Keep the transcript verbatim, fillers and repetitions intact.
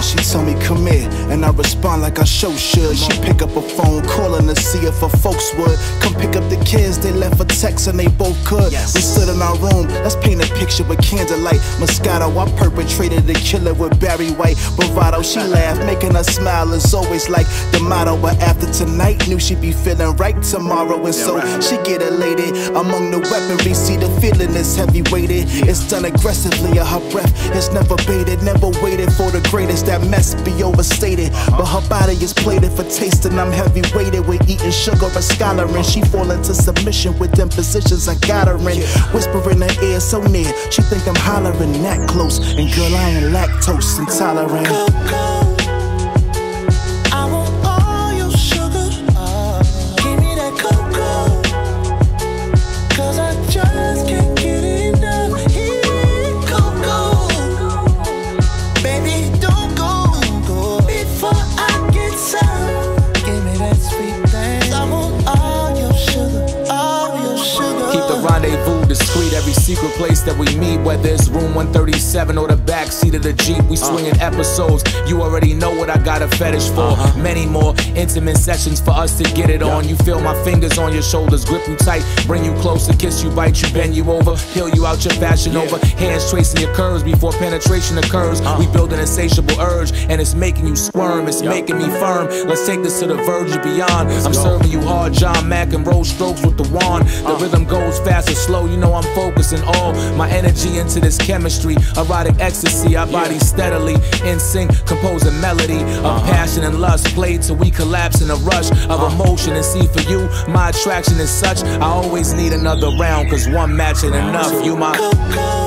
she tell me come here, and I respond like I sure should. She pick up a phone, calling to see if her folks would come pick up the kids. They left a text and they both could. We stood in our room, let's paint a picture with candlelight. Moscato, I perpetrated the killer with Barry White. Bravado, she laughed, making her smile is always like the motto. But after tonight, knew she'd be feeling right tomorrow, and so she get elated. Among the weaponry, see the feeling is heavy weighted. It's done aggressively, her breath is never baited. Never waited for the greatest, that mess be overstated. But her body is plated for tasting. I'm heavy weighted with eating sugar and scholaring. She fall into submission with them positions I got her in. Whisper in her ear so near, she think I'm hollering that close. And girl, I ain't lactose intolerant. Coco, I want all your sugar. Give me that cocoa, cause I just can't get enough. Here, cocoa, baby, don't go, go before I get some. Give me that sweet thing. I want all your sugar, all your sugar. Keep the rendezvous discreet, every secret place that we meet, whether it's room one thirty-seven or the backseat of the Jeep. We swinging episodes, you already know what I got a fetish for. Uh-huh. Many more intimate sessions for us to get it on. You feel my fingers on your shoulders, grip you tight, bring you closer, kiss you, bite you, bend you over, peel you out your fashion yeah. over. Hands tracing your curves before penetration occurs. Uh. We build an insatiable urge, and it's making you squirm, it's yep. making me firm. Let's take this to the verge and beyond. Let's I'm go. serving you hard John Mack and roll strokes with the wand. The uh. rhythm goes fast or slow, you know I'm focusing all my energy into this chemistry. Erotic ecstasy, our bodies steadily in sync, composing melody of uh-huh. passion and lust, played till we collapse in a rush of uh-huh. emotion. And see, for you, my attraction is such, I always need another round, cause one match ain't enough. You my Coco.